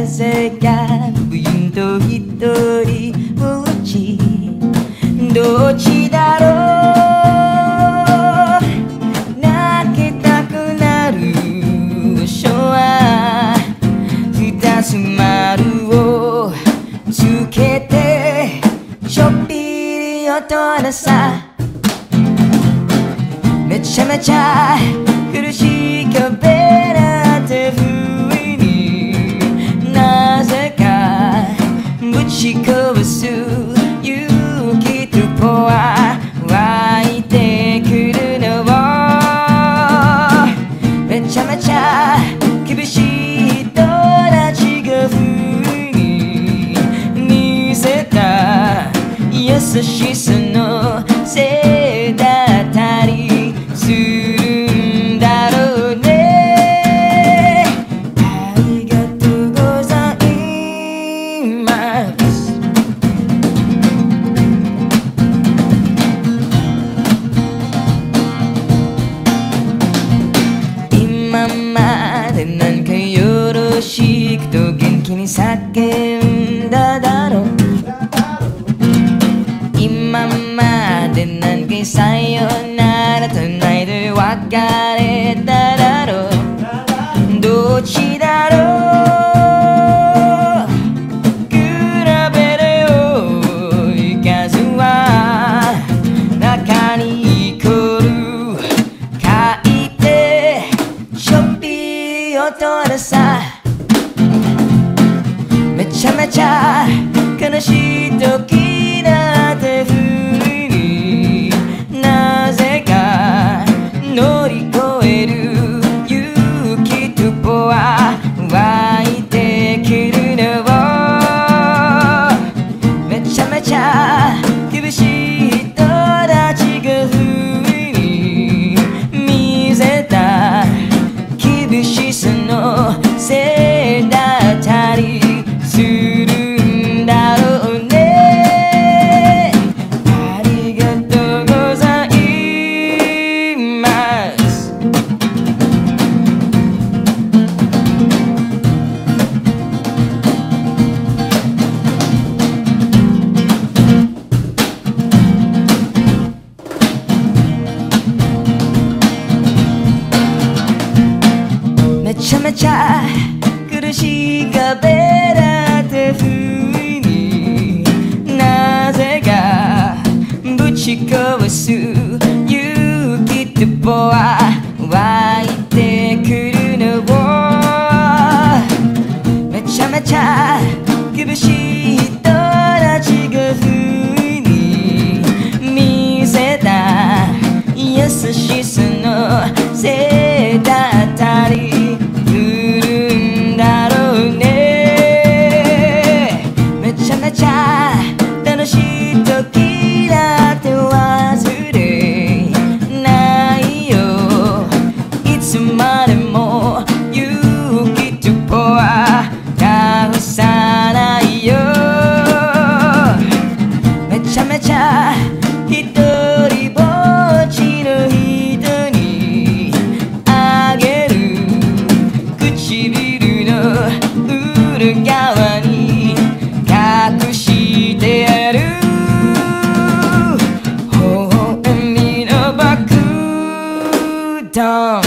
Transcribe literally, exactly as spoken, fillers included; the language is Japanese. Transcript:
なぜか部員と一人ぼっちどっちだろう泣きたくなる場所は二つ丸をつけてちょっぴり大人さめちゃめちゃ苦しい壁なんて不意になぜかぶち壊す勇気とパワー湧いてくるのめちゃめちゃ厳しい人たちが不意に見せた優しさのせいだったりするんだろうね。ありがとうございます。今までなんかよろしくと元気に叫んだだろう。今までなんかさよならとないで別れただろう。どっちだろう比べるよい数は中にイコール書いてちょっぴり大人さめちゃめちゃ悲しい時だって不意になぜか乗り越える勇気とパワー湧いてくるのめちゃめちゃ厳しい人たちが不意に見せた厳しさのせいだったりするんだろうね。ありがとうございます。めちゃめちゃ苦しい壁だって不意になぜかぶち壊す勇気とパワー湧いてくるのめちゃめちゃ厳しい人たちが不意に見せた優しさのせいだったり楽しい時だって忘れないよいつまでも勇気とパワー倒さないよめちゃめちゃ一人ぼっちの人にあげる唇の裏側に隠してやる微笑みの爆弾